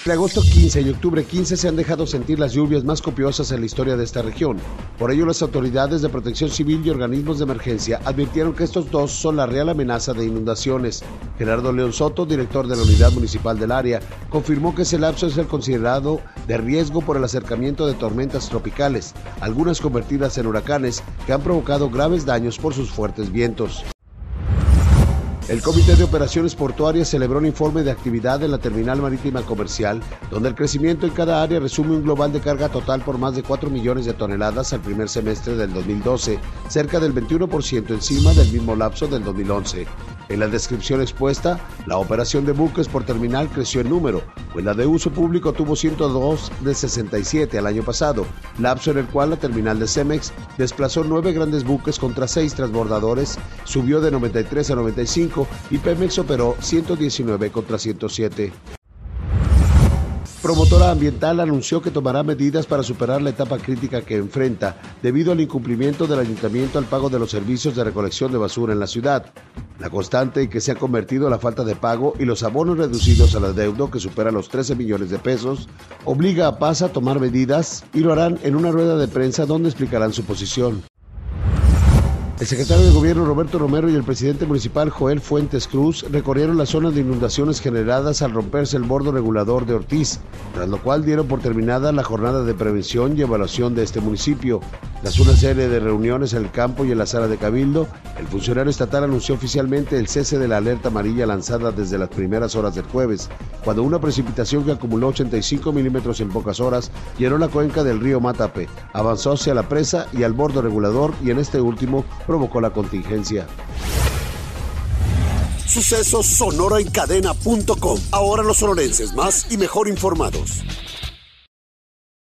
Entre agosto 15 y octubre 15 se han dejado sentir las lluvias más copiosas en la historia de esta región. Por ello, las autoridades de protección civil y organismos de emergencia advirtieron que estos dos son la real amenaza de inundaciones. Gerardo León Soto, director de la Unidad Municipal del área, confirmó que ese lapso es el considerado de riesgo por el acercamiento de tormentas tropicales, algunas convertidas en huracanes que han provocado graves daños por sus fuertes vientos. El Comité de Operaciones Portuarias celebró un informe de actividad en la Terminal Marítima Comercial, donde el crecimiento en cada área resume un global de carga total por más de 4 millones de toneladas al primer semestre del 2012, cerca del 21% encima del mismo lapso del 2011. En la descripción expuesta, la operación de buques por terminal creció en número, pues la de uso público tuvo 102 de 67 al año pasado, lapso en el cual la terminal de Cemex desplazó 9 grandes buques contra 6 transbordadores, subió de 93 a 95 y Pemex operó 119 contra 107. Promotora ambiental anunció que tomará medidas para superar la etapa crítica que enfrenta debido al incumplimiento del ayuntamiento al pago de los servicios de recolección de basura en la ciudad. La constante en que se ha convertido la falta de pago y los abonos reducidos al adeudo, que supera los 13 millones de pesos, obliga a PASA a tomar medidas y lo harán en una rueda de prensa donde explicarán su posición. El secretario de Gobierno Roberto Romero y el presidente municipal Joel Fuentes Cruz recorrieron la zona de inundaciones generadas al romperse el bordo regulador de Ortiz, tras lo cual dieron por terminada la jornada de prevención y evaluación de este municipio. Tras una serie de reuniones en el campo y en la sala de Cabildo, el funcionario estatal anunció oficialmente el cese de la alerta amarilla lanzada desde las primeras horas del jueves, cuando una precipitación que acumuló 85 milímetros en pocas horas llenó la cuenca del río Matape, avanzó hacia la presa y al bordo regulador y en este último provocó la contingencia. Sucesos Sonora en Cadena.com. Ahora los sonorenses más y mejor informados.